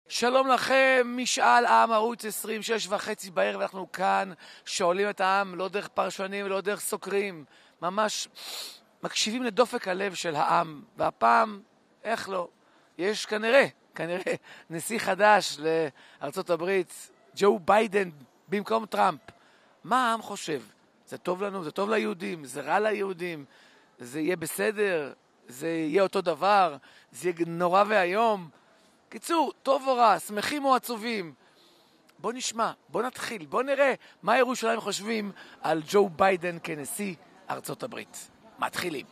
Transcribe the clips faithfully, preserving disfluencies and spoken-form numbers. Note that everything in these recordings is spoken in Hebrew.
שלום לכם, משאל עם ערוץ עשרים, שש וחצי בערב, אנחנו כאן שואלים את העם, לא דרך פרשנים ולא דרך סוקרים, ממש מקשיבים לדופק הלב של העם, והפעם, איך לא, יש כנראה, כנראה נשיא חדש לארצות הברית, ג'ו ביידן במקום טראמפ. מה העם חושב? זה טוב לנו, זה טוב ליהודים, זה רע ליהודים, זה יהיה בסדר, זה יהיה אותו דבר, זה יהיה נורא והיום. קיצור, טוב או רע, שמחים או עצובים. בוא נשמע, בוא נתחיל, בוא נראה מה ירושלים חושבים על ג'ו ביידן כנשיא ארצות הברית. מתחילים.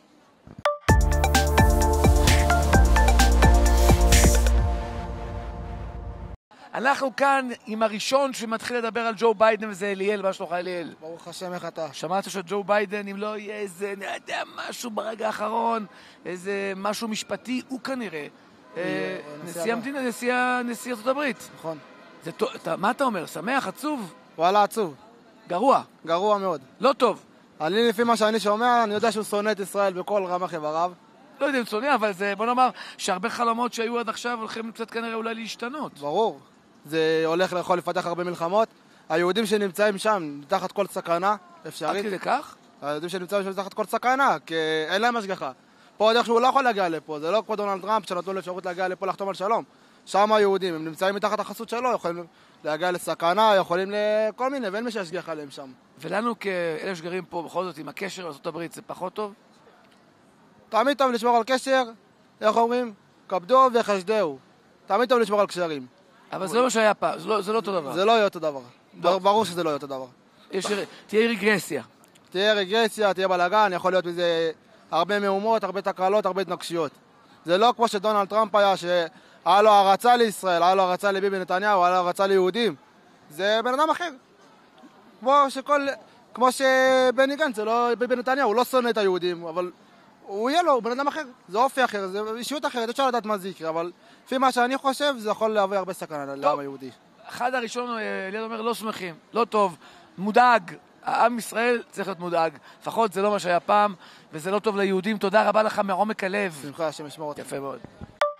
אנחנו כאן עם הראשון שמתחיל לדבר על ג'ו ביידן, וזה אליאל. מה שלומך, אליאל? ברוך השם, איך אתה? שמעת שג'ו ביידן, אם לא יהיה איזה, אני יודע, משהו ברגע האחרון, איזה משהו משפטי, הוא כנראה נשיא המדינה, נשיא ארצות הברית. נכון. מה אתה אומר? שמח, עצוב? וואלה, עצוב. גרוע? גרוע מאוד. לא טוב? אני, לפי מה שאני שומע, אני יודע שהוא שונא את ישראל בכל רמ"ח איבריו. לא יודע אם שונא, אבל זה, בוא נאמר, שהרבה חלומות שהיו עד עכשיו הולכים קצת כנראה אולי להשתנות. ברור. זה הולך יכול לפתח הרבה מלחמות. היהודים שנמצאים שם, תחת כל סכנה אפשרית. עד כדי כך? היהודים שנמצאים שם תחת כל סכנה, כי אין להם השגחה. פה עוד איכשהו לא יכול להגיע לפה, זה לא כמו דונלד טראמפ שנתנו לו אפשרות להגיע לפה לחתום על שלום. שם היהודים, הם נמצאים מתחת החסות שלו, יכולים להגיע לסכנה, יכולים לכל מיני, ואין מי שישגח עליהם שם. ולנו כאלה שגרים פה בכל זאת עם הקשר לארצות הברית, זה פחות טוב? תמיד טוב לשמור על קשר, איך אומרים? כבדו וחשדהו. תמיד טוב לשמור על קשרים. אבל זה לא מה שהיה פעם, זה לא אותו דבר. זה לא יהיה אותו דבר. ברור שזה לא יהיה אותו דבר. תהיה רגרסיה. תהיה רגרסיה, תהיה בלגן, יכול להיות מזה הרבה מהומות, הרבה תקלות, הרבה התנגשויות. זה לא כמו שדונלד טראמפ היה, שהיה לו הרצה לישראל, היה לו הרצה לביבי נתניהו, היה לו הרצה ליהודים. זה בן אדם אחר. כמו שכל, כמו שבני גנץ, זה לא ביבי נתניהו, הוא לא שונא את היהודים, אבל הוא יהיה לו, הוא בן אדם אחר. זה אופי אחר, זה אישיות אחרת, אפשר לדעת מה זה יקרה, אבל לפי מה שאני חושב, זה יכול להביא הרבה סכנה לעם היהודי. אחד הראשון, אליעד אומר, לא שמחים, לא טוב, מודאג. העם ישראל צריך להיות מודאג. לפחות זה לא מה שהיה פעם, וזה לא טוב ליהודים. תודה רבה לך מעומק הלב. שמחה, השם ישמור אותך. יפה מאוד.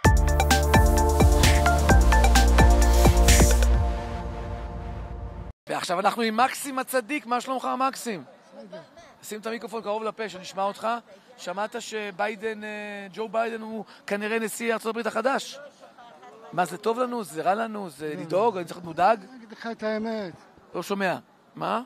ועכשיו אנחנו עם מקסים הצדיק. מה שלומך, מקסים? שים את המיקרופון קרוב לפה, שנשמע אותך. שמעת שביידן, ג'ו ביידן הוא כנראה נשיא ארצות הברית החדש? מה, זה טוב לנו? זה רע לנו? זה לדאוג? אני צריך להיות מודאג? אני אגיד לך את האמת. לא שומע. מה?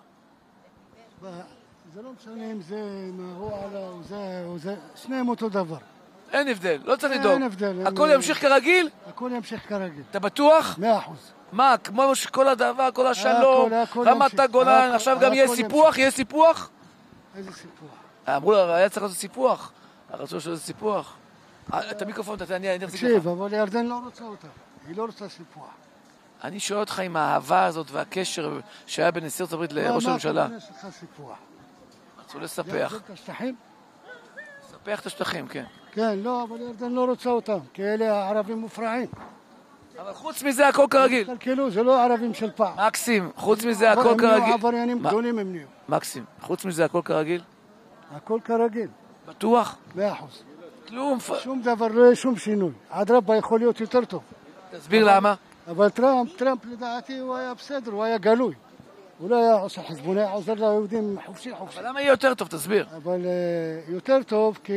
זה לא משנה אם זה מהרוע או זה, שניהם אותו דבר. אין הבדל, לא צריך לדאוג. אין הבדל. הכל ימשיך כרגיל? הכל ימשיך כרגיל. אתה בטוח? מאה אחוז. מה, כמו שכל הדבר, כל השלום, רמת הגולן, עכשיו גם יהיה סיפוח? יהיה סיפוח? איזה סיפוח? אמרו לו, היה צריך לעשות סיפוח. הרצון שלו זה סיפוח. את המיקרופון, אני אחזיק לך. תקשיב, אבל ירדן לא רוצה אותה. היא לא רוצה סיפוח. אני שואל אותך עם האהבה הזאת והקשר שהיה בין נשיא ארצות הברית לראש הממשלה. מה, יש לך סיפוח? רצו לספח. את השטחים? לספח את השטחים, כן. כן, לא, אבל ירדן לא רוצה אותם, כי אלה הערבים מופרעים. אבל חוץ מזה הכל כרגיל. תקלקלו, זה לא ערבים של פעם. מקסים, חוץ מזה הכל כרגיל. הם נהיו עבריינים גדולים הם נהיו. מקסים, חוץ מזה הכל כרגיל? הכל כרגיל. בטוח? מאה אחוז. כלום. שום דבר, לא יהיה שום שינוי. עד רבה יכול להיות יותר טוב. תסביר למה. אבל טראמפ, טראמפ לדעתי הוא היה בסדר, הוא היה גלוי. הוא לא היה עושה חשבון, היה עוזר ליהודים חופשי חופשי. אבל למה יהיה יותר טוב? תסביר. אבל יותר טוב כי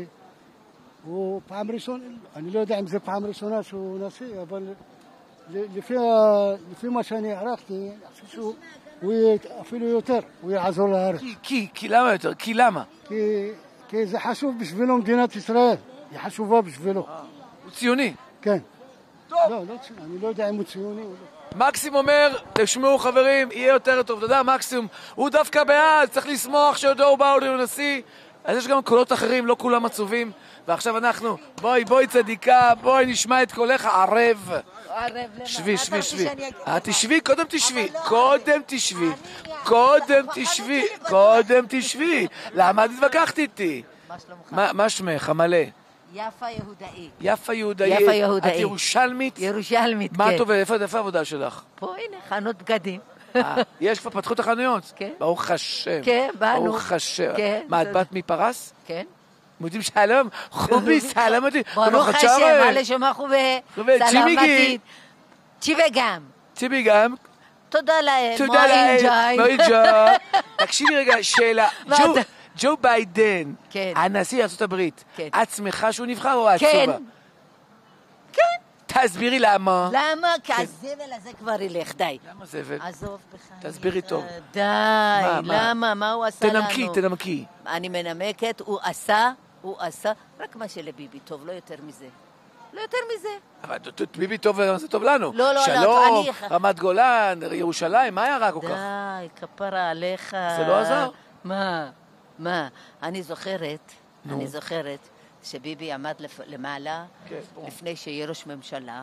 הוא פעם ראשונה, אני לא יודע אם זה פעם ראשונה שהוא נשיא, אבל לפי, לפי מה שאני הערכתי, אני חושב שהוא יהיה אפילו יותר, הוא יעזור לארץ. כי, כי, כי למה יותר? כי למה? כי, כי זה חשוב בשבילו מדינת ישראל, היא חשובה בשבילו. הוא ציוני. כן. טוב. לא, לא ציוני, אני לא יודע אם הוא ציוני או לא. מקסים אומר, תשמעו חברים, יהיה יותר טוב. אתה יודע, מקסים, הוא דווקא בעד, צריך לשמוח שיודעו באו לנשיא. אז יש גם קולות אחרים, לא כולם עצובים. ועכשיו אנחנו, בואי, בואי צדיקה, בואי נשמע את קולך, ערב. שבי, שבי, שבי. תשבי, קודם תשבי. קודם תשבי. קודם תשבי. קודם תשבי. למה את התווכחת איתי? מה שמך, המלא? יפה יהודאי. יפה יהודאי. יפה יהודאי. את ירושלמית? ירושלמית, כן. מה טוב, איפה העבודה שלך? פה, הנה, חנות בגדים. יש כבר פתחו את החנויות? כן. ברוך השם. כן, באנו. ברוך השם. כן. מה, את בת מפרס? כן. מודים שלום, חובי סלמתי. ברוך השם, עלי שמחו בסלמתית. ציבי גם. ציבי גם. תודה להם. תודה להם. מויג'ה. תקשיבי רגע, שאלה. מה ג'ו- אתה- ג'ו ביידן, כן. הנשיא ארצות הברית, כן. את שמחה שהוא נבחר או את כן. עצובה? כן. תסבירי למה. למה? כי הזבל הזה כבר ילך, די. למה זבל? עזוב בחיים. תסבירי טוב. די, מה, מה? למה? מה הוא עשה לנו? תנמקי, תנמקי. אני מנמקת, הוא עשה, הוא עשה, רק מה שלביבי טוב, לא יותר מזה. לא יותר מזה. אבל ת- ת- ביבי טוב וזה טוב לנו. לא, לא, שלום, אני- רמת גולן, ירושלים, מה היה רע כל כך? די, כפרה עליך. זה לא עזר? מה? מה? אני זוכרת, נו. אני זוכרת שביבי עמד לפ- למעלה, כן, ברור. לפני שיהיה ראש ממשלה,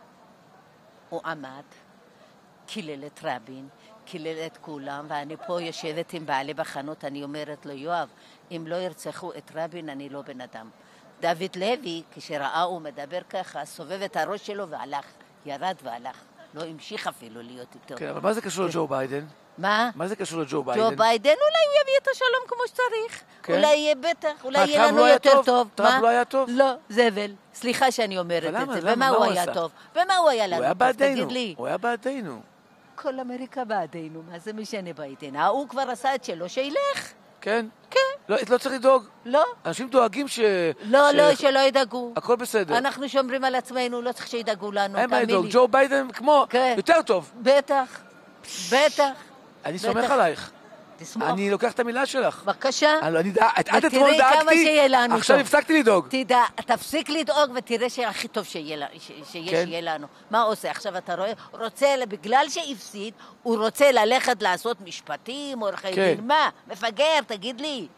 הוא עמד, קילל את רבין, קילל את כולם, ואני פה יושבת עם בעלי בחנות, אני אומרת לו, יואב, אם לא ירצחו את רבין, אני לא בן אדם. דוד לוי, כשראה הוא מדבר ככה, סובב את הראש שלו והלך, ירד והלך. לא המשיך אפילו להיות איתו. כן, אבל מה זה קשור לג'ו ביידן? מה? מה זה קשור לג'ו ג'ו ביידן? ביידן, אולי הוא יביא את השלום כמו שצריך. כן? אולי יהיה בטח, אולי מה, יהיה טראמפ לנו לא היה יותר טוב? טוב. טראמפ מה? לא היה טוב? לא, זבל. סליחה שאני אומרת אבל את למה? זה. למה? ומה מה הוא הוא היה עשה? טוב? ומה הוא היה הוא לנו היה טוב? בעדינו. תגיד לי. הוא היה בעדינו. כל אמריקה בעדינו, מה זה משנה ביידן? ההוא כבר עשה את שלו, שילך. כן? כן. לא, לא צריך לדאוג. לא, אנשים דואגים ש... לא, ש- לא, שלא ידאגו. הכל בסדר. אנחנו שומרים על עצמנו, לא צריך שידאגו לנו, אין מה תאמין לדאוג. לי. ג'ו ביידן כמו... כן. יותר טוב. בטח, בטח. אני סומך בטח. עלייך. תסמוך. אני לוקח את המילה שלך. בבקשה. אני- אני דע- את- עד ותראי אתמול כמה דאגתי, שיהיה לנו עכשיו טוב. הפסקתי לדאוג. תדע, תפסיק לדאוג ותראה שהכי טוב שיהיה, לה- ש- שיש כן. שיהיה לנו. מה עושה? עכשיו אתה רואה, רוצה, בגלל שהפסיד, הוא רוצה ללכת לעשות משפטים, עורכי כן. דין. מה? מפגר, תגיד לי.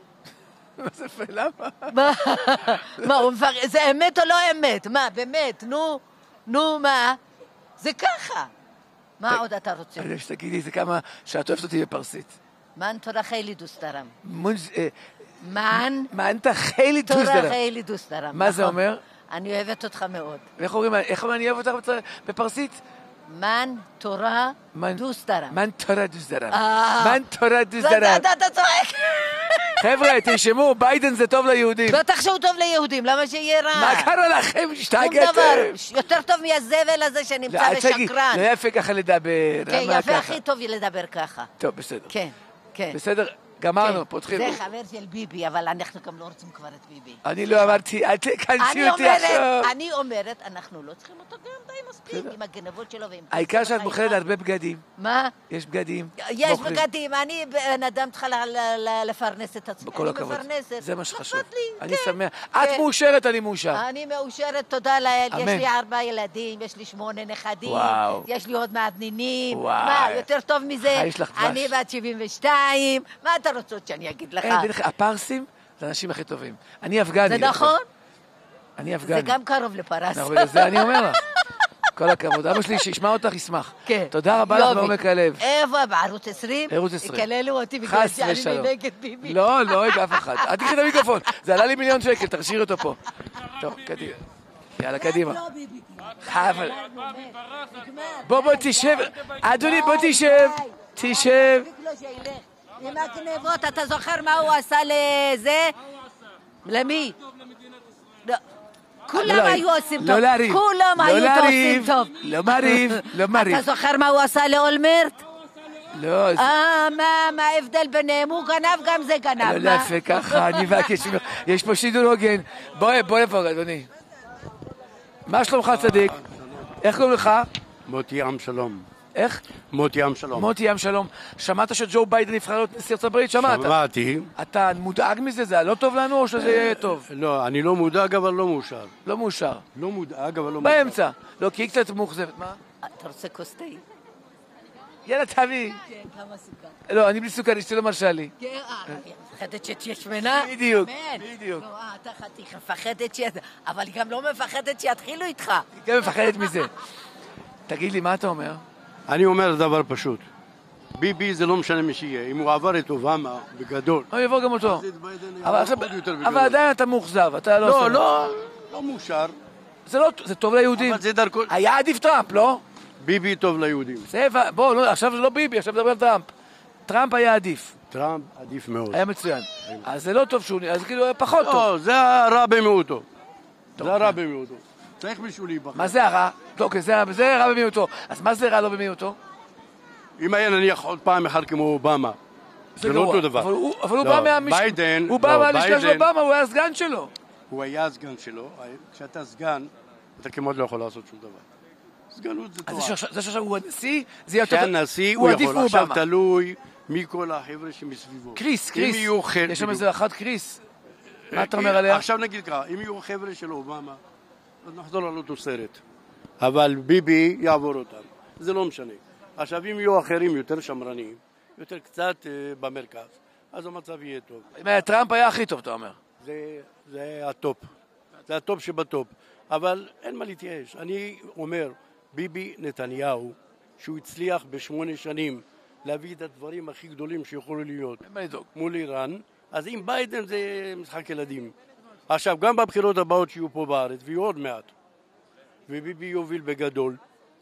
מה זה למה? מה? מה, הוא מפגר? זה אמת או לא אמת? מה, באמת? נו, נו, מה? זה ככה. מה עוד אתה רוצה? אני רוצה שתגידי זה כמה שאת אוהבת אותי בפרסית. מן תורה חיילי דוסטרם. מונז- אה, מן מה אנת חיילי תורה טוסדרה? חיילי דוסטרם. מה זה נכון. אומר? אני אוהבת אותך מאוד. איך אומרים, איך אומרים אני אוהב אותך בצ- בפרסית? מן תורה מן- דוסטרם. מן תורה דוסדרה. אה. מן תורה דוסדרה. אתה אתה צועק. חבר'ה, תרשמו, ביידן זה טוב ליהודים. בטח שהוא טוב ליהודים, למה שיהיה רע? מה קרה לכם? שום השתגעתם? דבר. יותר טוב מהזבל הזה שנמצא אל תגיד, ושקרן. לא יפה ככה לדבר. כן, למה יפה, ככה? הכי טוב לדבר ככה. טוב, בסדר. כן, כן. בסדר, כן. גמרנו, פותחים. זה חבר של ביבי, אבל אנחנו גם לא רוצים כבר את ביבי. אני לא אמרתי, אל תכנסי אני אותי עכשיו. אומרת, אני אומרת, אנחנו לא צריכים אותו גם די מספיק עם הגנבות שלו ועם... העיקר שאת פרסום מוכרת החיים. הרבה בגדים. מה? יש בגדים. יש מוכרים. בגדים, אני בן אדם צריכה ל- ל- ל- לפרנס את עצמי. בכל אני הכבוד. מפרנסת. זה מה שחשוב. אכפת לי, אני כן. שמח. כן. את מאושרת, אני מאושר. אני מאושרת, תודה לאל. יש אמן. לי ארבעה ילדים, יש לי שמונה נכדים. וואו. יש לי עוד מעט נינים. וואי. מה, יותר טוב מזה? יש לך דבש. אני בת שבעים ושתיים. מה אתה רוצה שאני אגיד לך? אין, דרך, הפרסים זה האנשים הכי טובים. אני אפגני. זה דרך נכון? אגב. אני אפגני. זה גם קרוב לפרס. אבל זה אני אומר לך. כל הכבוד. אבא שלי שישמע אותך ישמח. כן. תודה רבה לך יופי. מעומק הלב. איפה? בערוץ עשרים? ערוץ עשרים. יקללו אותי בגלל חס שאני ושלום. נגד ביבי. לא, לא אוהב אף אחד. אל תקחי את המיקרופון. זה עלה לי מיליון שקל, תשאיר אותו פה. טוב, קדימה. יאללה, קדימה. לא, ביבי. אבל... נגמר. בוא, בוא, תשב. אדוני, בוא תשב. תשב. מספיק לו שילך. עם הגנבות, אתה זוכר מה הוא עשה לזה? למי? לא. כולם לא, היו עושים לא טוב. לריב. כולם לא היו עושים לריב. טוב. לא מריב. לא מריב. אתה זוכר מה הוא עשה לאולמרט? לא, זה אה, מה, מה ההבדל ביניהם? הוא גנב, גם זה גנב. לא מה? יפה ככה, אני מבקש ממך. יש פה שידור הוגן. בוא, בוא לפה, אדוני. מה שלומך, צדיק? איך קוראים לך? מוטי עם שלום. איך? מוטי עם שלום. מוטי ים שלום. שמעת שג'ו ביידן נבחר להיות נשיא ארצות הברית? שמעת. שמעתי. אתה מודאג מזה? זה לא טוב לנו או שזה יהיה טוב? לא, אני לא מודאג אבל לא מאושר. לא מאושר. לא מודאג אבל לא מאושר. באמצע. לא, כי היא קצת מאוכזבת. מה? אתה רוצה כוס תה? יאללה, תביא. כן, כמה סוכר. לא, אני בלי סוכר, אשתי לא מרשה לי. כן, אה, אני מפחדת שתהיה שמנה. בדיוק, אמן. בדיוק. לא, אה, אתה חתיך, מפחדת ש... אבל היא גם לא מפחדת שיתחילו איתך. היא גם מפחדת מזה. תגיד לי, מה אתה אומר? אני אומר דבר פשוט. ביבי זה לא משנה מי שיהיה. אם הוא עבר את אובמה בגדול. הוא יבוא גם אותו. אז את ביידן אבל יעבור עכשיו- עוד יותר אבל בגדול. עדיין אתה מאוכזב, אתה לא... לא, שמח. לא, לא מאושר. זה לא... זה טוב ליהודים. אבל זה דרכו... היה עדיף טראמפ, לא? ביבי טוב ליהודים. זה... בוא, לא, עכשיו זה לא ביבי, עכשיו מדבר על טראמפ. טראמפ היה עדיף. טראמפ עדיף מאוד. היה מצוין. אז זה לא טוב שהוא... אז כאילו, היה פחות טוב. לא, זה הרע במיעוטו. זה הרע במיעוטו. צריך מישהו להיבחר. מה זה הרע? אוקיי, זה רע במיעוטו. אז מה זה רע לא במיעוטו? אם היה נניח עוד פעם אחד כמו אובמה, זה לא אותו דבר. אבל הוא בא מהמשקל... ביידן... הוא בא מהלשכה של אובמה, הוא היה סגן שלו. הוא היה סגן שלו. כשאתה סגן, אתה כמעט לא יכול לעשות שום דבר. סגנות זה תואר. זה שעכשיו הוא הנשיא, זה יהיה יותר... שהנשיא הוא יכול. עכשיו תלוי מכל החבר'ה שמסביבו. קריס, קריס. יש שם איזה אחת קריס. מה אתה אומר עליה? עכשיו נגיד ככה, אם יהיו חבר'ה של אובמה, אז נחזור על אותו סרט. אבל ביבי יעבור אותם. זה לא משנה. עכשיו אם יהיו אחרים יותר שמרנים, יותר קצת במרכז, אז המצב יהיה טוב. טראמפ היה הכי טוב, אתה אומר. זה הטופ. זה הטופ שבטופ. אבל אין מה להתייאש. אני אומר, ביבי נתניהו, שהוא הצליח בשמונה שנים להביא את הדברים הכי גדולים שיכולו להיות מול איראן, אז אם ביידן זה משחק ילדים. עכשיו, גם בבחירות הבאות שיהיו פה בארץ, ויהיו עוד מעט, וביבי יוביל בגדול,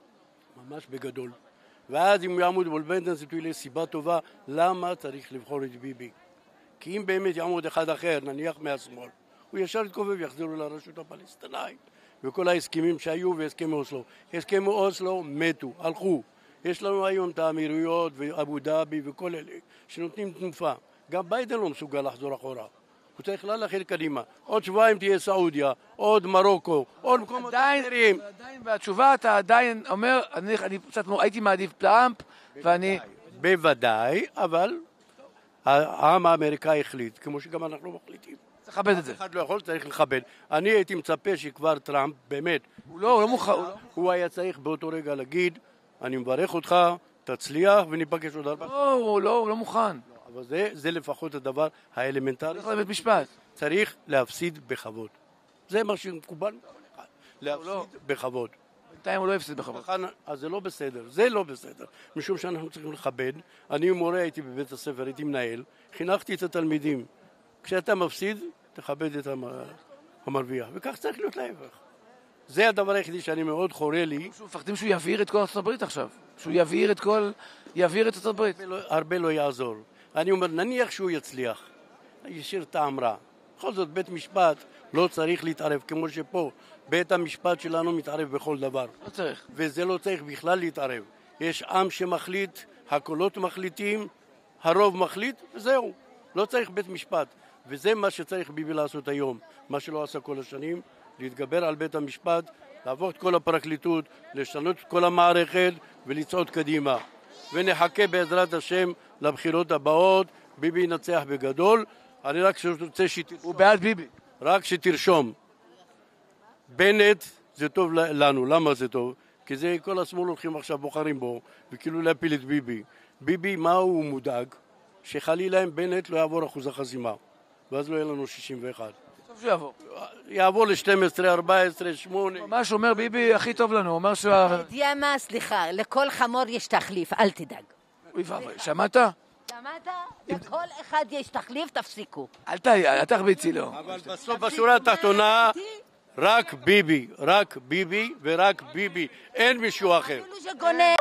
ממש בגדול, ואז אם הוא יעמוד מול ביידן, זה תהיה סיבה טובה למה צריך לבחור את ביבי. כי אם באמת יעמוד אחד אחר, נניח מהשמאל, הוא ישר יתקובב ויחזרו לרשות הפלסטינאית. וכל ההסכמים שהיו והסכמי אוסלו. הסכמי אוסלו מתו, הלכו. יש לנו היום את האמירויות ואבו דאבי וכל אלה שנותנים תנופה. גם ביידן לא מסוגל לחזור אחורה. הוא צריך ללכת קדימה. עוד שבועיים תהיה סעודיה, עוד מרוקו, עוד מקומות אחרים. עדיין, והתשובה אתה עדיין אומר, אני, אני קצת הייתי מעדיף טראמפ, ואני... בוודאי, אבל העם האמריקאי החליט, כמו שגם אנחנו מחליטים. צריך לכבד את זה. אחד לא יכול, צריך לכבד. אני הייתי מצפה שכבר טראמפ, באמת, הוא לא, הוא לא מוכן. הוא היה צריך באותו רגע להגיד, אני מברך אותך, תצליח וניפגש עוד הרבה. לא, הוא לא, הוא לא מוכן. אבל זה, זה לפחות הדבר האלמנטרי. צריך לבית משפט. צריך להפסיד בכבוד. זה מה שמקובל. להפסיד בכבוד. בינתיים הוא לא הפסיד בכבוד. אז זה לא בסדר, זה לא בסדר. משום שאנחנו צריכים לכבד. אני מורה הייתי בבית הספר, הייתי מנהל, חינכתי את התלמידים. כשאתה מפסיד, תכבד את המרוויח. וכך צריך להיות להפך. זה הדבר היחידי שאני מאוד חורה לי. מפחדים שהוא יבעיר את כל ארצות הברית עכשיו. שהוא יבעיר את כל... יבעיר את ארצות הברית. הרבה לא יעזור. אני אומר, נניח שהוא יצליח. ישיר טעם רע. בכל זאת, בית משפט לא צריך להתערב, כמו שפה. בית המשפט שלנו מתערב בכל דבר. לא צריך. וזה לא צריך בכלל להתערב. יש עם שמחליט, הקולות מחליטים, הרוב מחליט, וזהו. לא צריך בית משפט. וזה מה שצריך ביבי לעשות היום. מה שלא עשה כל השנים, להתגבר על בית המשפט, להפוך את כל הפרקליטות, לשנות את כל המערכת ולצעוד קדימה. ונחכה בעזרת השם לבחירות הבאות, ביבי ינצח בגדול. אני רק רוצה שתרשום. הוא בעד ביבי. רק שתרשום. בנט זה טוב לנו. למה זה טוב? כי זה כל השמאל הולכים עכשיו בוחרים בו, וכאילו להפיל את ביבי. ביבי, מה הוא מודאג? שחלילה אם בנט לא יעבור אחוז החסימה. ואז לא יהיה לנו שישים ואחת. טוב שהוא יעבור. יעבור ל-שתים עשרה, ארבע עשרה, שמונה. ממש אומר ביבי הכי טוב לנו, הוא אומר שהוא... יודע מה, סליחה, לכל חמור יש תחליף, אל תדאג. שמעת? שמעת? לכל אחד יש תחליף, תפסיקו. אל תחביצי לו. אבל בסוף בשורה התחתונה, רק ביבי, רק ביבי ורק ביבי. אין מישהו אחר. אפילו שגונן.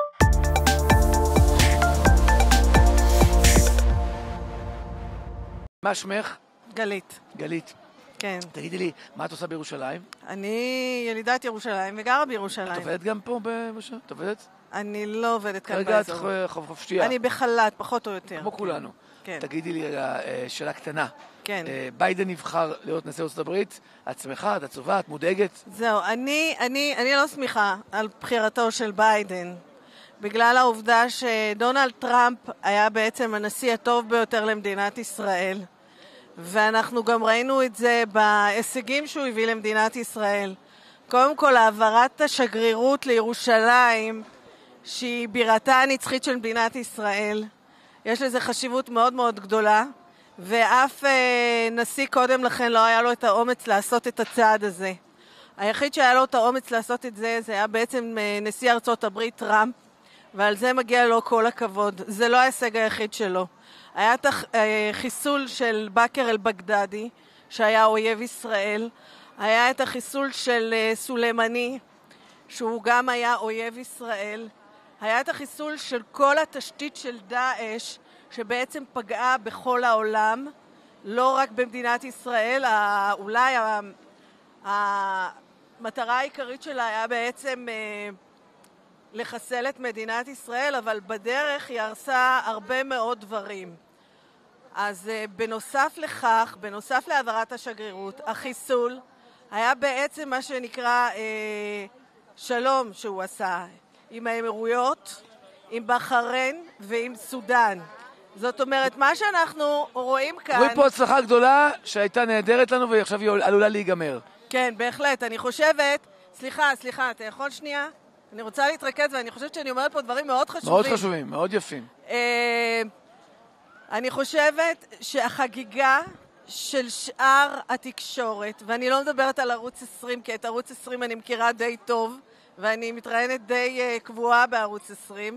מה שמך? גלית. גלית. כן. תגידי לי, מה את עושה בירושלים? אני ילידת ירושלים וגרה בירושלים. את עובדת גם פה בירושלים? את עובדת? אני לא עובדת כאן באזור. כרגע את חופשייה. אני בחל"ת, פחות או יותר. כמו כולנו. כן. תגידי לי שאלה קטנה. כן. ביידן נבחר להיות נשיא ארצות הברית, את שמחה, את עצובה, את מודאגת? זהו, אני, אני, אני לא שמחה על בחירתו של ביידן, בגלל העובדה שדונלד טראמפ היה בעצם הנשיא הטוב ביותר למדינת ישראל. ואנחנו גם ראינו את זה בהישגים שהוא הביא למדינת ישראל. קודם כל, העברת השגרירות לירושלים, שהיא בירתה הנצחית של מדינת ישראל, יש לזה חשיבות מאוד מאוד גדולה, ואף אה, נשיא קודם לכן לא היה לו את האומץ לעשות את הצעד הזה. היחיד שהיה לו את האומץ לעשות את זה, זה היה בעצם אה, נשיא ארצות הברית טראמפ, ועל זה מגיע לו כל הכבוד. זה לא ההישג היחיד שלו. היה את החיסול של בכר אל-בגדדי, שהיה אויב ישראל. היה את החיסול של סולימני, שהוא גם היה אויב ישראל. היה את החיסול של כל התשתית של דאעש, שבעצם פגעה בכל העולם, לא רק במדינת ישראל. אולי שהמטרה העיקרית שלה היה בעצם אה, לחסל את מדינת ישראל, אבל בדרך היא הרסה הרבה מאוד דברים. אז אה, בנוסף לכך, בנוסף להעברת השגרירות, החיסול היה בעצם מה שנקרא אה, שלום שהוא עשה עם האמירויות, עם בחריין ועם סודן. זאת אומרת, מה שאנחנו רואים כאן... רואים פה הצלחה גדולה שהייתה נהדרת לנו ועכשיו היא עלולה להיגמר. כן, בהחלט. אני חושבת... סליחה, סליחה, אתה יכול שנייה? אני רוצה להתרכז ואני חושבת שאני אומרת פה דברים מאוד חשובים. מאוד חשובים, מאוד יפים. אה, אני חושבת שהחגיגה של שאר התקשורת, ואני לא מדברת על ערוץ עשרים, כי את ערוץ עשרים אני מכירה די טוב, ואני מתראיינת די uh, קבועה בערוץ עשרים,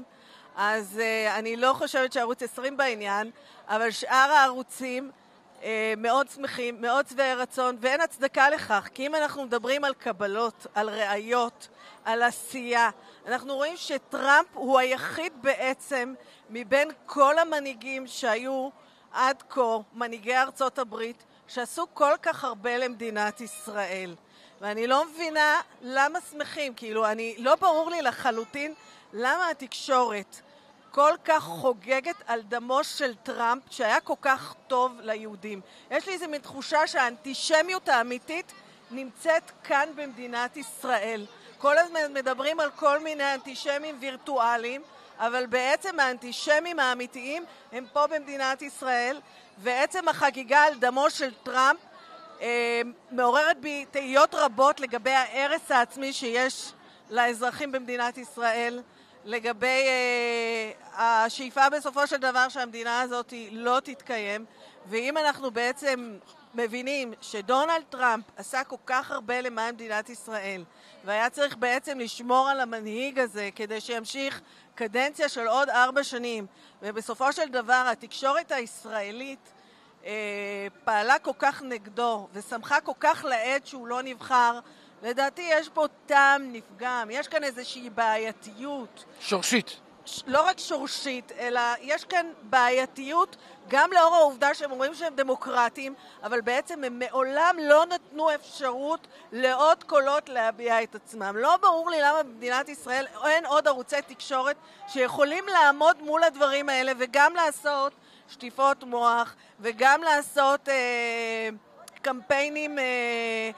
אז uh, אני לא חושבת שערוץ עשרים בעניין, אבל שאר הערוצים uh, מאוד שמחים, מאוד שבעי רצון, ואין הצדקה לכך, כי אם אנחנו מדברים על קבלות, על ראיות, על עשייה, אנחנו רואים שטראמפ הוא היחיד בעצם מבין כל המנהיגים שהיו עד כה, מנהיגי ארצות הברית, שעשו כל כך הרבה למדינת ישראל. ואני לא מבינה למה שמחים, כאילו, אני, לא ברור לי לחלוטין למה התקשורת כל כך חוגגת על דמו של טראמפ, שהיה כל כך טוב ליהודים. יש לי איזו מין תחושה שהאנטישמיות האמיתית נמצאת כאן במדינת ישראל. כל הזמן מדברים על כל מיני אנטישמים וירטואליים, אבל בעצם האנטישמים האמיתיים הם פה במדינת ישראל, ועצם החגיגה על דמו של טראמפ אה, מעוררת בי תהיות רבות לגבי ההרס העצמי שיש לאזרחים במדינת ישראל, לגבי אה, השאיפה בסופו של דבר שהמדינה הזאת לא תתקיים, ואם אנחנו בעצם מבינים שדונלד טראמפ עשה כל כך הרבה למען מדינת ישראל, והיה צריך בעצם לשמור על המנהיג הזה כדי שימשיך קדנציה של עוד ארבע שנים, ובסופו של דבר התקשורת הישראלית אה, פעלה כל כך נגדו ושמחה כל כך לעד שהוא לא נבחר, לדעתי יש פה טעם נפגם, יש כאן איזושהי בעייתיות. שורשית. לא רק שורשית, אלא יש כאן בעייתיות גם לאור העובדה שהם אומרים שהם דמוקרטים, אבל בעצם הם מעולם לא נתנו אפשרות לעוד קולות להביע את עצמם. לא ברור לי למה במדינת ישראל אין עוד ערוצי תקשורת שיכולים לעמוד מול הדברים האלה וגם לעשות שטיפות מוח וגם לעשות אה, קמפיינים, אה,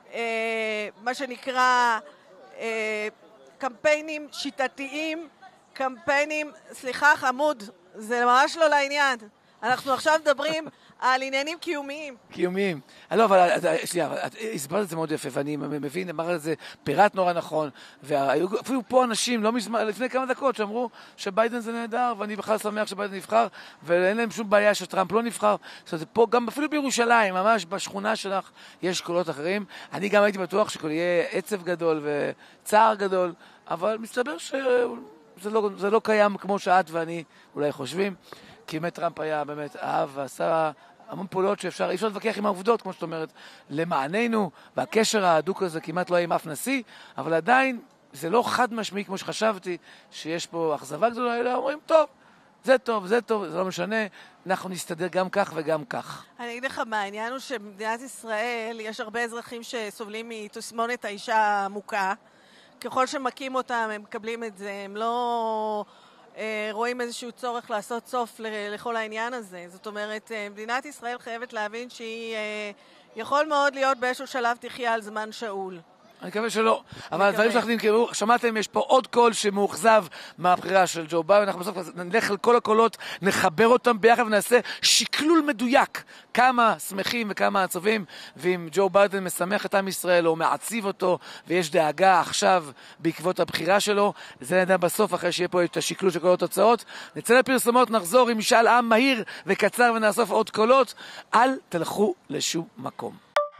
אה, מה שנקרא אה, קמפיינים שיטתיים, קמפיינים, סליחה חמוד, זה ממש לא לעניין. אנחנו עכשיו מדברים על עניינים קיומיים. קיומיים. לא, אבל, שנייה, הסברת את זה מאוד יפה, ואני מבין, אמר את זה פירט נורא נכון, והיו אפילו פה אנשים, לא מזמן, לפני כמה דקות, שאמרו שביידן זה נהדר, ואני בכלל שמח שביידן נבחר, ואין להם שום בעיה שטראמפ לא נבחר. זאת אומרת, פה, גם אפילו בירושלים, ממש בשכונה שלך, יש קולות אחרים. אני גם הייתי בטוח שכל יהיה עצב גדול וצער גדול, אבל מסתבר ש... זה לא, זה לא קיים כמו שאת ואני אולי חושבים, כי באמת טראמפ היה באמת אהב ועשה המון פעולות שאפשר, אי אפשר להתווכח עם העובדות, כמו שאת אומרת, למעננו, והקשר ההדוק הזה כמעט לא היה עם אף נשיא, אבל עדיין זה לא חד משמעי כמו שחשבתי, שיש פה אכזבה גדולה, אלא אומרים, טוב, זה טוב, זה טוב, זה לא משנה, אנחנו נסתדר גם כך וגם כך. אני אגיד לך מה, העניין הוא שבמדינת ישראל יש הרבה אזרחים שסובלים מתסמונת האישה המוכה, ככל שמקים אותם, הם מקבלים את זה, הם לא אה, רואים איזשהו צורך לעשות סוף לכל העניין הזה. זאת אומרת, אה, מדינת ישראל חייבת להבין שהיא אה, יכול מאוד להיות באיזשהו שלב תחיה על זמן שאול. אני מקווה שלא, אבל הדברים שלך נמכרו, שמעתם, יש פה עוד קול שמאוכזב מהבחירה של ג'ו ביידן, אנחנו בסוף נלך על כל הקולות, נחבר אותם ביחד ונעשה שקלול מדויק, כמה שמחים וכמה עצובים, ואם ג'ו ביידן משמח את עם ישראל או מעציב אותו, ויש דאגה עכשיו בעקבות הבחירה שלו, זה נדע בסוף אחרי שיהיה פה את השקלול של כל התוצאות. נצא לפרסומות, נחזור עם משאל עם מהיר וקצר ונאסוף עוד קולות, אל תלכו לשום מקום.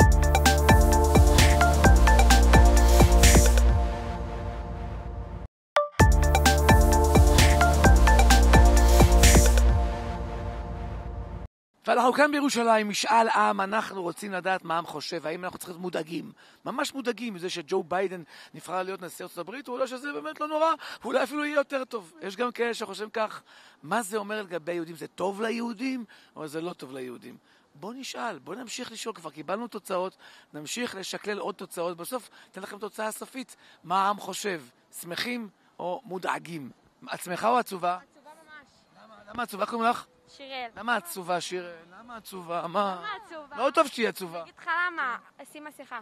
ואנחנו כאן בירושלים, משאל עם, אנחנו רוצים לדעת מה העם חושב, האם אנחנו צריכים להיות מודאגים, ממש מודאגים מזה שג'ו ביידן נבחר להיות נשיא ארצות הברית, ואולי שזה באמת לא נורא, ואולי אפילו יהיה יותר טוב. יש גם כאלה שחושבים כך, מה זה אומר לגבי יהודים? זה טוב ליהודים, או זה לא טוב ליהודים? בוא נשאל, בוא נמשיך לשאול, כבר קיבלנו תוצאות, נמשיך לשקלל עוד תוצאות, בסוף תן לכם תוצאה סופית, מה העם חושב, שמחים או מודאגים? עצמך או עצובה? עצובה ממש. למה, למה עצובה? קוראים לך? שיראל. למה עצובה, שיראל? למה עצובה? מה? למה עצובה? לא טוב שתהיה עצובה. אני אגיד לך למה, שים מסכה.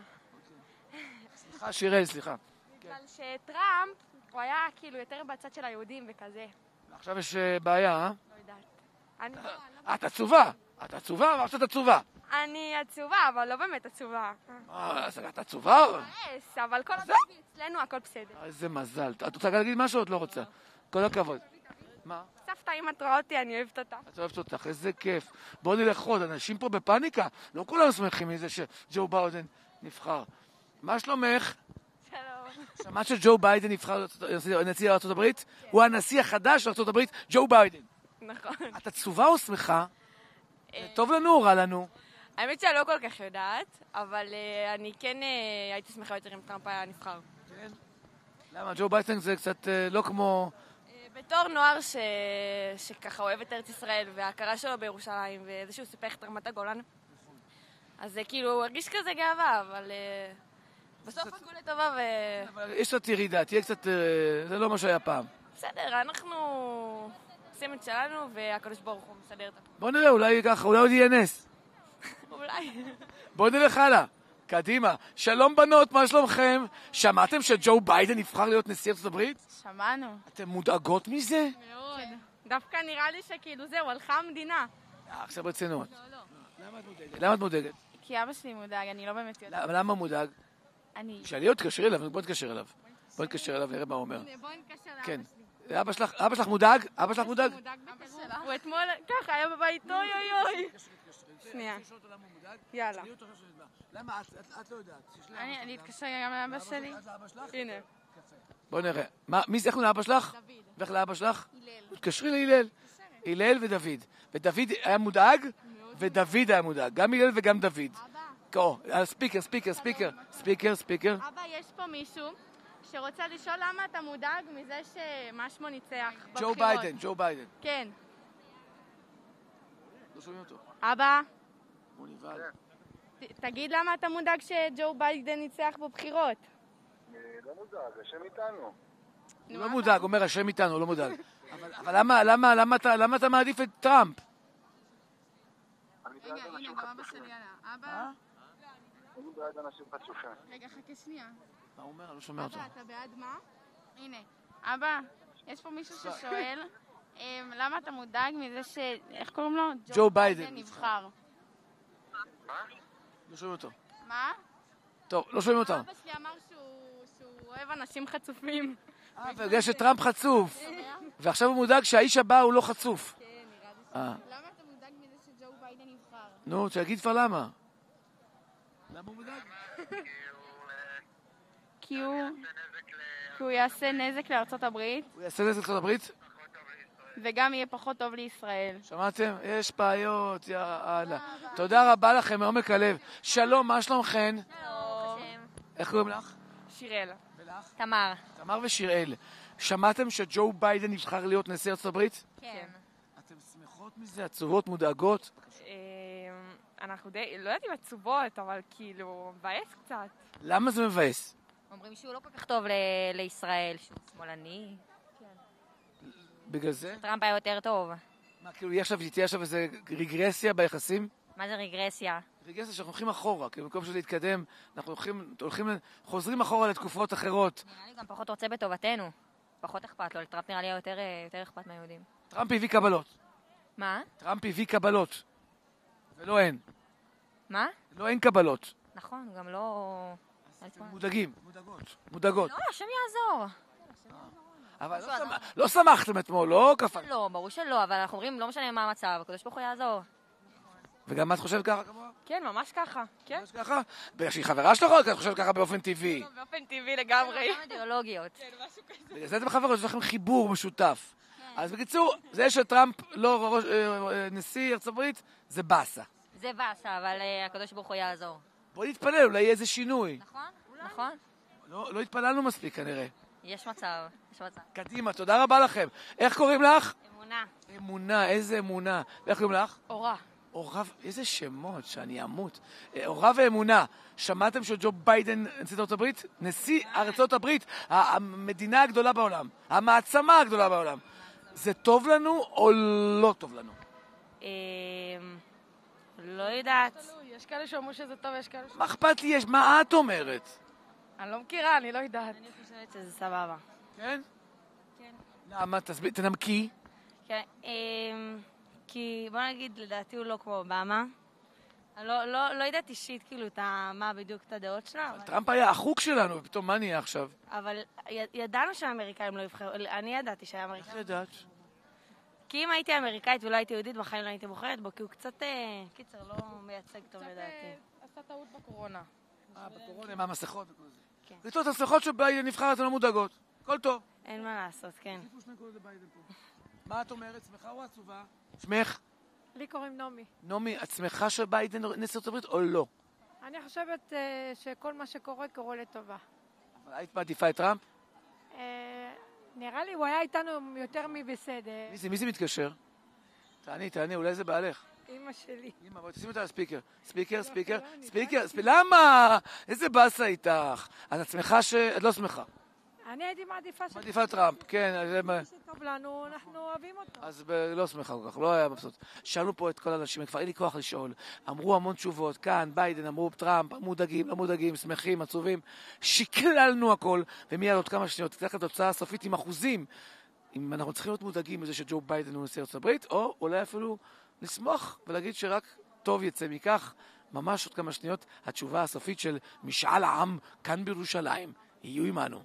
סליחה, שיראל, סליחה. בגלל שטראמפ, הוא היה כאילו יותר בצד של היהודים וכזה. עכשיו יש אה, בעיה, אה? לא יודעת. אני את עצובה. את עצובה, אבל את עצובה. אני עצובה, אבל לא באמת עצובה. אה, אז את עצובה? אס, אבל כל עוד אצלנו הכל בסדר. איזה מזל. את רוצה להגיד משהו או את לא רוצה? כל הכבוד. מה? סבתא, אם את רואה אותי, אני אוהבת אותה. את אוהבת אותך, איזה כיף. בואו נלך עוד, אנשים פה בפאניקה. לא כולם שמחים מזה שג'ו ביידן נבחר. מה שלומך? שלום. שמעת שג'ו ביידן נבחר נשיא ארצות הברית? הוא הנשיא החדש של ארצות הברית, ג'ו ביידן. נכון. את עצובה או שמחה? זה טוב לנו או רע לנו? האמת שאני לא כל כך יודעת, אבל אה, אני כן אה, הייתי שמחה יותר אם טראמפ היה נבחר. למה? ג'ו ביידן זה קצת אה, לא כמו... אה, בתור נוער ש... שככה אוהב את ארץ ישראל וההכרה שלו בירושלים וזה שהוא סיפח את רמת הגולן, אז זה כאילו הוא הרגיש כזה גאווה, אבל אה, בסוף הכל לטובה ו... אבל יש קצת ירידה, תהיה קצת... אה, זה לא מה שהיה פעם. בסדר, אנחנו עושים את שלנו והקדוש ברוך הוא מסדר את הכל. בוא נראה, אולי ככה, אולי עוד יהיה נס. אולי. בואו נלך הלאה. קדימה. שלום בנות, מה שלומכם? שמעתם שג'ו ביידן נבחר להיות נשיא ארצות הברית? שמענו. אתם מודאגות מזה? מאוד. דווקא נראה לי שכאילו זהו, הלכה המדינה. אה, עכשיו רצינות. לא, לא. למה את מודאגת? למה את מודאגת? כי אבא שלי מודאג, אני לא באמת יודעת. למה למה מודאג? אני... שאלי עוד, תקשרי אליו, בוא נתקשר אליו. בוא נתקשר אליו, נראה מה הוא אומר. בואי נתקשר לאבא כן. שלי. אבא שלך, אבא שלך מודאג? אבא שלך מודאג? הוא אתמול ככה היה בבית, אוי אוי אוי. שנייה. יאללה. למה? את לא יודעת. אני אתקשר גם לאבא שלי. הנה. בוא נראה. מי זה, איך קוראים לאבא שלך? דוד. ואיך לאבא שלך? הלל. תקשרי להלל. הלל ודוד. ודוד היה מודאג, ודוד היה מודאג. גם הלל וגם דוד. אבא. ספיקר, ספיקר, ספיקר. ספיקר, ספיקר. אבא, יש פה מישהו שרוצה לשאול למה אתה מודאג מזה שמה שמו ניצח בבחירות. ג'ו ביידן, ג'ו ביידן. כן. לא שומעים אותו. אבא, הוא נבהל. ת- תגיד למה אתה מודאג שג'ו ביידן ניצח בבחירות. לא מודאג, השם איתנו. הוא לא מודאג, הוא אומר, השם איתנו, הוא לא מודאג. אבל אבל למה, למה, למה אתה- למה אתה מעדיף את טראמפ? אני בעד אנשים חצופים. אבא, אני בעד אנשים חצופים. רגע, חכה שנייה. מה הוא אומר? אני לא שומע אותו. אבא, אתה בעד מה? הנה. אבא, יש פה מישהו ששואל, אמ, למה אתה מודאג מזה ש... איך קוראים לו? ג'ו ביידן. נבחר. לא שומעים אותו. מה? טוב, לא שומעים אותו. אבא שלי אמר שהוא שהוא אוהב אנשים חצופים. אה, בגלל שטראמפ חצוף. ועכשיו הוא מודאג שהאיש הבא הוא לא חצוף. כן, נראה לי ש... אה, למה אתה מודאג מזה שג'ו ביידן נבחר? נו, תגיד כבר למה. למה הוא מודאג? כי הוא... כי הוא יעשה נזק לארצות הברית, הוא יעשה נזק לארצות הברית? וגם יהיה פחות טוב לישראל. שמעתם? יש בעיות, יאללה. תודה רבה לכם מעומק הלב. שלום, מה שלומכן? איך קוראים לך? שיראל. תמר. תמר ושיראל. שמעתם שג'ו ביידן נבחר להיות נשיא ארצות הברית? כן. אתם שמחות מזה? עצובות, מודאגות? אנחנו די, לא יודעת אם עצובות, אבל כאילו, מבאס קצת. למה זה מבאס? אומרים שהוא לא כל כך טוב ל- לישראל, שהוא שמאלני. בגלל זה? טראמפ היה יותר טוב. מה, כאילו, יהיה עכשיו, תהיה עכשיו איזו רגרסיה ביחסים? מה זה רגרסיה? רגרסיה שאנחנו הולכים אחורה, כי במקום שזה להתקדם, אנחנו הולכים, הולכים, חוזרים אחורה לתקופות אחרות. נראה לי גם פחות רוצה בטובתנו. פחות אכפת לו, לטראמפ נראה לי יותר, יותר אכפת מהיהודים. טראמפ הביא קבלות. מה? טראמפ הביא קבלות. ולא אין. מה? לא אין קבלות. נכון, גם לא... מודאגים. מודאגות. מודאגות. לא, השם יעזור. אבל לא שמח- לא שמחתם אתמול, לא קפל. לא, ברור שלא, אבל אנחנו אומרים, לא משנה מה המצב, הקדוש ברוך הוא יעזור. וגם את חושבת ככה כמוה? כן, ממש ככה. כן. ממש ככה? בגלל שהיא חברה שלך או כי את חושבת ככה באופן טבעי? באופן טבעי לגמרי. כמה אידיאולוגיות. בגלל זה אתם חברות, יש לכם חיבור משותף. אז בקיצור, זה שטראמפ לא ראש- אה, אה, נשיא ארצות הברית, זה באסה. זה באסה, אבל אה, הקדוש ברוך הוא יעזור. בואי נתפלל, אולי יהיה איזה שינוי. נכון? נכון? לא לא התפללנו מספיק כנראה. יש מצב, יש מצב. קדימה, תודה רבה לכם. איך קוראים לך? אמונה. אמונה, איזה אמונה. ואיך קוראים לך? אורה. אוריו, איזה שמות שאני אמות. אוריו ואמונה, שמעתם שג'ו ביידן נשיא ארצות הברית? נשיא ארצות הברית, המדינה הגדולה בעולם, המעצמה הגדולה בעולם. זה טוב לנו או לא טוב לנו? לא יודעת. יש כאלה שאומרו שזה טוב, יש כאלה ש... מה אכפת לי יש? מה את אומרת? אני לא מכירה, אני לא יודעת. אני חושבת שזה סבבה. כן? כן. למה? תסביר, תנמקי. כן, כי בוא נגיד, לדעתי הוא לא כמו אובמה. אני לא, לא, לא יודעת אישית כאילו את ה, מה בדיוק את הדעות שלה. אבל... טראמפ היה החוק שלנו, ופתאום מה נהיה עכשיו? אבל י, ידענו שהאמריקאים לא יבחרו, אני ידעתי שהאמריקאים... איך ידעת? כי אם הייתי אמריקאית ולא הייתי יהודית, בחיים לא הייתי בוחרת בו, כי הוא קצת, קיצר, לא מייצג טוב לדעתי. עשה טעות בקורונה. אה, בקורונה, מה המסכות וכל זה. כן. לטעות המסכות שביידן נבחר, אתן לא מודאגות. הכל טוב. אין מה לעשות, כן. מה את אומרת? שמחה או עצובה? שמח? לי קוראים נעמי. נעמי, את שמחה שביידן נשיא ארצות הברית או לא? אני חושבת שכל מה שקורה קורה לטובה. אבל היית מעדיפה את טראמפ? נראה לי הוא היה איתנו יותר מבסדר. מי זה? מי זה מתקשר? תעני, תעני, אולי זה בעלך. אמא שלי. אמא, בואי תשימי אותה על ספיקר. ספיקר, ספיקר, ספיקר, ספיקר. למה? איזה באסה איתך? אז את שמחה ש... את לא שמחה. אני הייתי מעדיפה ש... מעדיפה טראמפ, כן. מי שטוב לנו, אנחנו אוהבים אותו. אז לא שמחה כל כך, לא היה מבסוט. שאלנו פה את כל האנשים, כבר אין לי כוח לשאול. אמרו המון תשובות, כאן, ביידן, אמרו טראמפ, מודאגים, לא מודאגים, שמחים, עצובים. שקללנו הכל, ומיד עוד כמה שניות, תלך לתוצאה הסופית עם אחוזים. אם אנחנו צריכים להיות מודאגים מזה שג'ו ביידן הוא נשיא ארצות הברית, או אולי אפילו לשמוח ולהגיד שרק טוב יצא מכך. ממש עוד כמה שניות, התשובה הסופית של משאל העם כאן בירושלים. יהיו עמנו.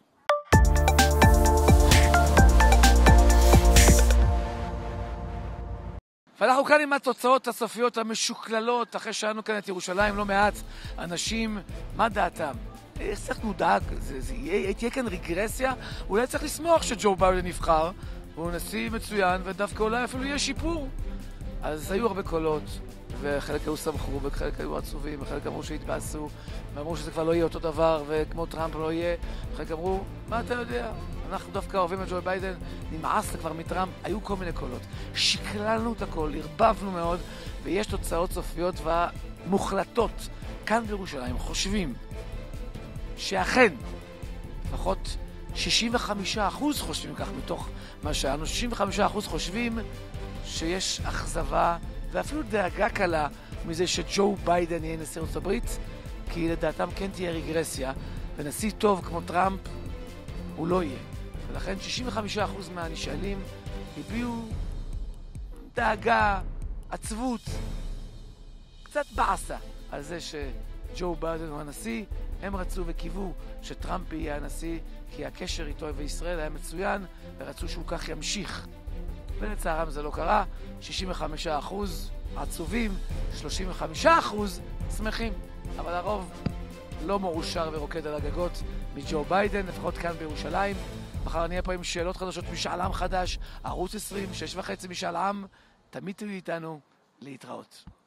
ואנחנו כאן עם התוצאות הסופיות המשוקללות, אחרי שהיינו כאן את ירושלים לא מעט אנשים, מה דעתם? צריך מודאג, זה, זה, יהיה, תהיה כאן רגרסיה, אולי צריך לשמוח שג'ו ביידן נבחר, הוא נשיא מצוין ודווקא אולי אפילו יהיה שיפור. אז היו הרבה קולות, וחלק היו שמחו, וחלק היו עצובים, וחלק אמרו שהתבאסו, ואמרו שזה כבר לא יהיה אותו דבר, וכמו טראמפ לא יהיה, וחלק אמרו, מה אתה יודע? אנחנו דווקא אוהבים את ג'ו ביידן, נמאס כבר מטראמפ, היו כל מיני קולות. שקללנו את הכל, הרבבנו מאוד, ויש תוצאות סופיות ומוחלטות. כאן בירושלים חושבים שאכן, לפחות שישים וחמישה אחוז חושבים כך מתוך מה שאנו, שישים וחמישה אחוז חושבים שיש אכזבה ואפילו דאגה קלה מזה שג'ו ביידן יהיה נשיא ארצות הברית, כי לדעתם כן תהיה רגרסיה, ונשיא טוב כמו טראמפ הוא לא יהיה. ולכן שישים וחמישה אחוז מהנשאלים הביעו דאגה, עצבות, קצת בעסה על זה שג'ו ביידן הוא הנשיא. הם רצו וקיוו שטראמפ יהיה הנשיא, כי הקשר איתו וישראל היה מצוין, ורצו שהוא כך ימשיך. ולצערם זה לא קרה, שישים וחמישה אחוז עצובים, שלושים וחמישה אחוז שמחים. אבל הרוב לא מאושר ורוקד על הגגות מג'ו ביידן, לפחות כאן בירושלים. מחר נהיה פה עם שאלות חדשות, משאל עם חדש, ערוץ עשרים, שש וחצי משאל עם. תמיד תהיו איתנו, להתראות.